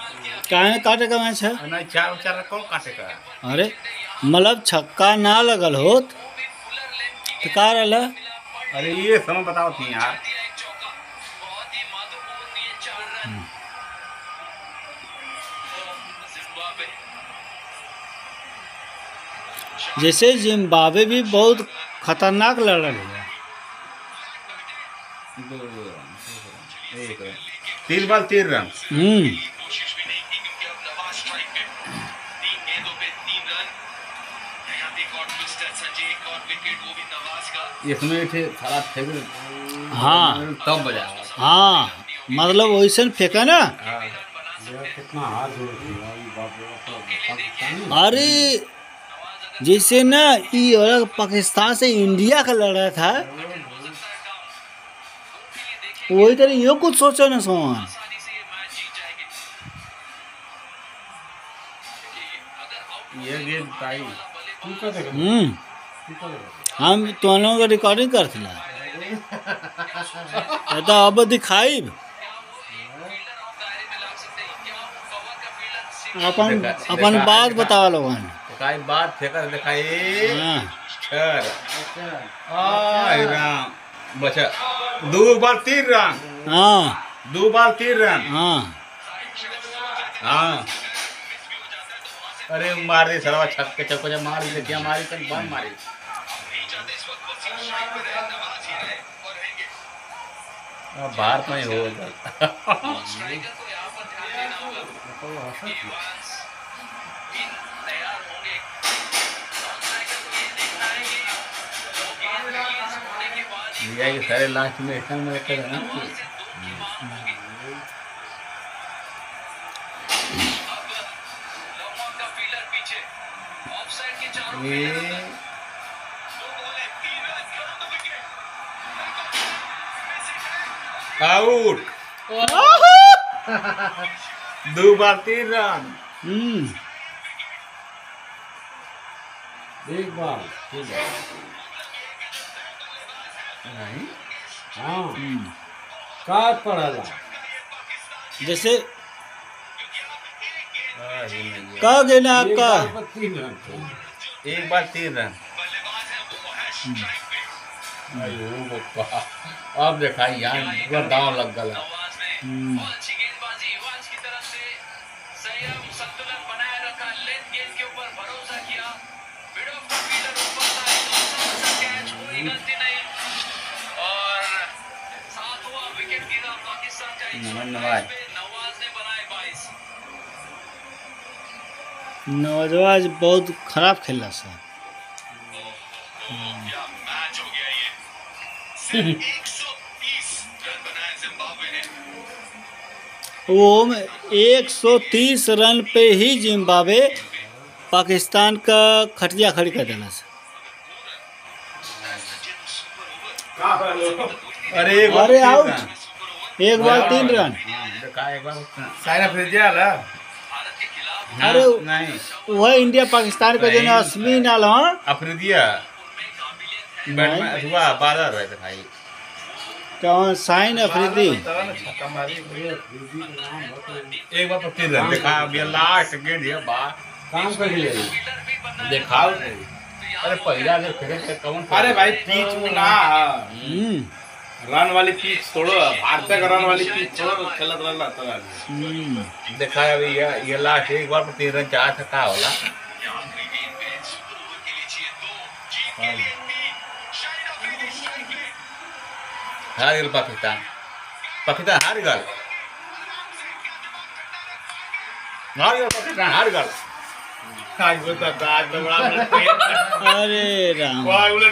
काहे काटे का मैच है? नहीं, 4 कौन काटेगा? अरे मतलब छक्का ना लगल होत तो का रहला? अरे ये समय बताओ थी यार। जैसे जिम्बाब्वे भी बहुत खतरनाक लड़ल है। 3 बॉल 3 रन। इसमें थे सारा फेंक। हाँ तब बजा। हाँ मतलब वैसे फेंका ना। कितना हाथ अरे जैसे ना ये पाकिस्तान से इंडिया का लड़ रहा था, वही तरह ये कुछ सोचो ना सोमान। ये गेम ताई हम दोनों का रिकॉर्डिंग करते तो अब दिखाई अपन बात बतावा लोगन। बात फेंका दिखाई। बचा 2 बॉल 3 रन। हाँ 2 बॉल 3 रन। हाँ हाँ अरे मार दे सरवा छक्के चक्को मार दे। क्या मारी तन बंद मारी। भारत में हो सारे लास्ट में out. 2 ball 3 run. 1 ball 3 run. हाँ का पड़ला जैसे का गेना आपका 1 बॉल 3 रन। अब देखा यहाँ पूरा दांव लग गया। नवाज बहुत खराब खेला सर। वो 130 रन पे ही जिम्बाब्वे पाकिस्तान का खटिया खड़ी कर देना सर। अरे आउट 1 बॉल 3 रन। अरे नहीं वह इंडिया पाकिस्तान का जो असमी नाल अफरीदिया बादल रहे थे भाई। कौन साइन अफरीदी 1 बार 3 रन देखा। लास्ट गेंद है बात काम कर देखा। अरे पहला कौन। अरे भाई पिच में ना रन वाली पिच छोड़ो। भारतीय का रन वाली पिच छोड़ो खेलत रहला देखा। अभी ये लास्ट 1 बार 3 रन चाह था होला। हार गल पाकिस्तान। हार गल पाकिस्तान हार गल। अरे राम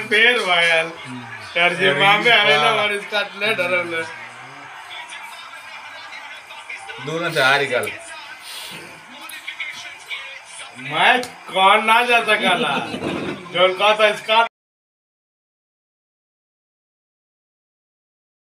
दोनों से हार गल। मैच कौन ना जा सका जो कहा था इसका